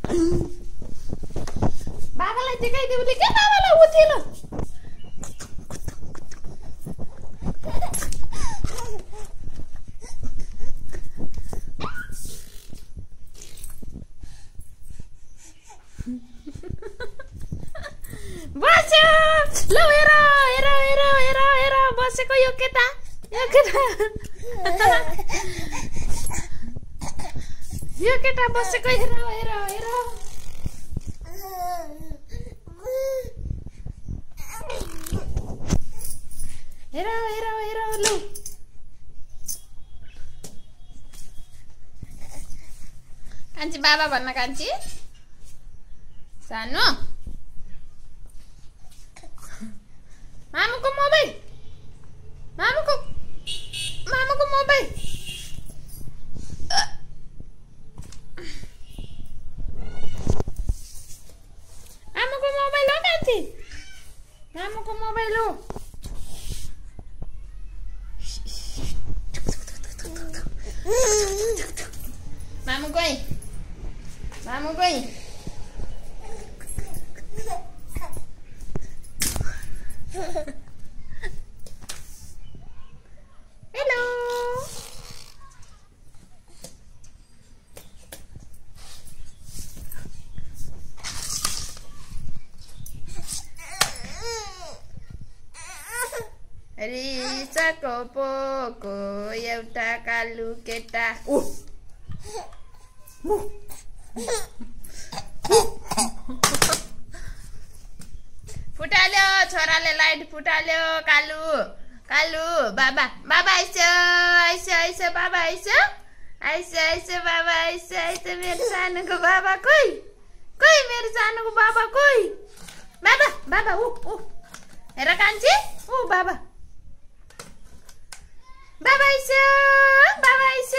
बाबालाई देखाइदियो भने के बाबालाई उठिलो बस्यो ल हेर हेर हेर हेर हेर बसेको यो केटा यो केटा बसेको हेर हेर हेर हेर हेर हेर लु कान्छी बाबा भन्न कान्छी सानो मामुको मोबाइल मामुको मोबाइल मामुको मोबाइल हो कान्छी मामुको मोबाइल हो मामु गई हेलो रिसाको पोको एउटा कालु केटा फुटाल्यो छोराले लाइट फुटाल्यो कालु कालु बाबा बाबा आइस बाबा आइस बाबा आइस मेरो सानोको बाबा कोही मेरो सानोको बाबा कोही बाबा बाबा हेर कान्छी बाबा बाबा आइस बाबा आइस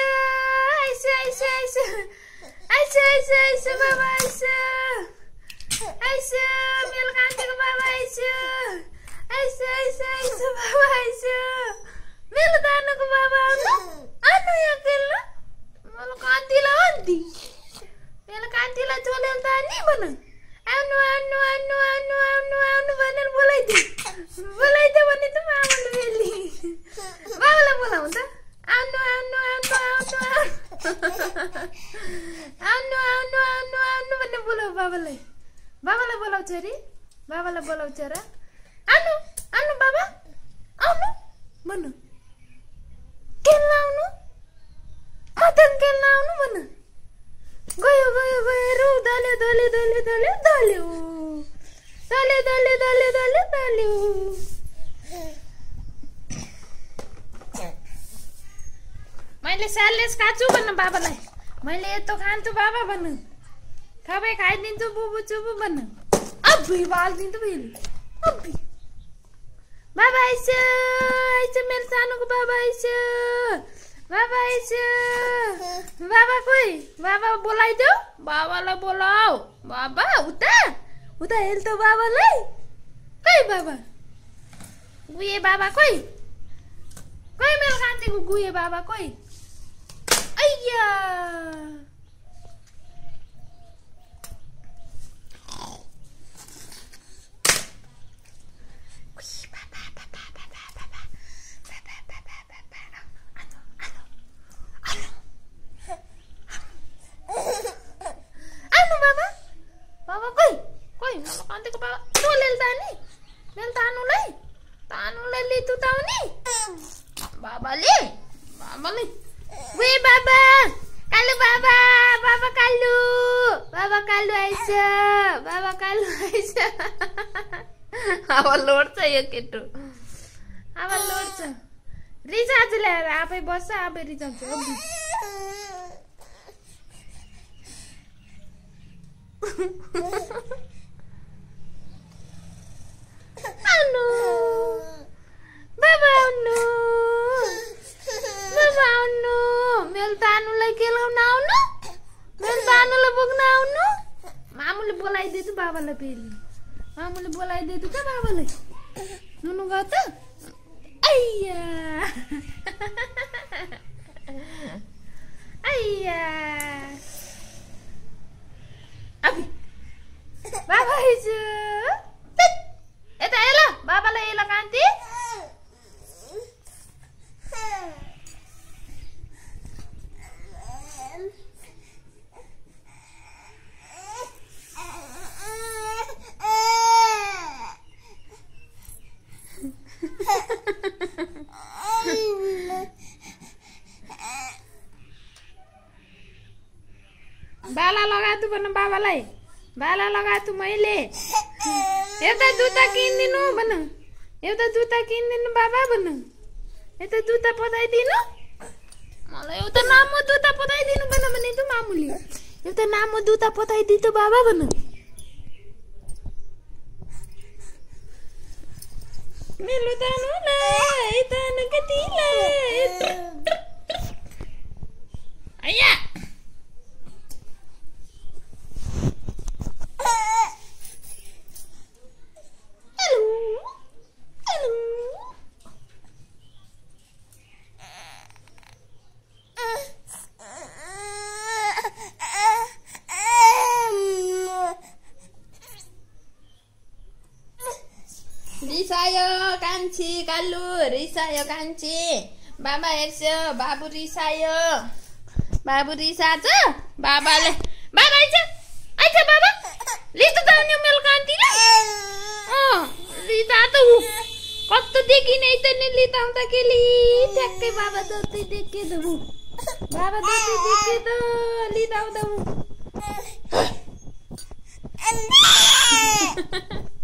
बाबा आइस मेरो कान्छीको बाबा आइस बाबा आइस मेरो नानुको बाबा आउनु यहाँ खेल्नु मेरो कान्तीलाई अन्ती मेरो कान्तीलाई चोलेर त नि भन आउनु आउनु आउनु आउनु आउनु आउनु भनेर बोलाइदियो भने त मामाले बेली बाबालाई बोलाऊ त आउनु आउनु आउनु आउनु आउनु आउनु आउनु आउनु भनेर बोलाऊ बाबालाई बोलाउँछ अरे बाबालाई बोलाउँछ र आउनु आउनु बाबा आउनु भन्नु खेल्न आउनु मटन खेल्न आउनु भन्नु गयो दल्यो मैले स्यालेस खान्छु भन्नु बाबालाई मैले यस्तो खान्छु बाबा भन्नु सबै खाइदिन्छु बुबु चुबु भन्नु अब्बी बाल्दिन्छु फेरि अब्बी बाबा आइस मेरो सानोको बाबा आइस बाबा कोही बाबा बोलाइदेऊ बाबालाई बोलाऊ बाबा उता हेर त बाबालाई कोही बाबा गुए बाबा कोही मेरो कान्छीको गुए बाबा कोही अय्या बाबाले वे बाबा कालु आइस अब लोड्छ यो केटो अब लोड्छ रिचार्ज ल्याएर आफै बस्छ आफै रिचार्ज आउनु बाबा आउनु मेरो तानुलाई खेलाउन आउनु मेरो तानुलाई बोक्न आउनु मामुले बोलाइदियो बाबालाई फेरि मामुले बोलाइदियो त बाबालाई नुनु गयो त अय्या आइजो यता हेर बाबालाई हेर कान्ति बाला लगातु भन बाबालाई बाला लगातु मैले एउटा जुत्ता किनिदिनु भन एउटा जुत्ता किनिदिनु बाबा भन एउटा जुत्ता पठाइदिनु मलाई एउटा नामो जुत्ता पठाइदिनु भन भने त मामुली एउटा नामो जुत्ता पठाइदिनु बाबा भन मेलो तानु लाई तानु कतिलाई आया रिसायो कान्छी कालु रिसायो कान्छी बाबा हेर्छ बाबु रिसाछ बाबाले बाबा आइछ बाबा लिस त आउने मेरो कान्तीलाई लिता त कस्तो देखिने त नि लिता आउँदा केली ठ्याक्कै बाबा जस्तै देखे त बाबा जस्तै देखे त लिता आउँदा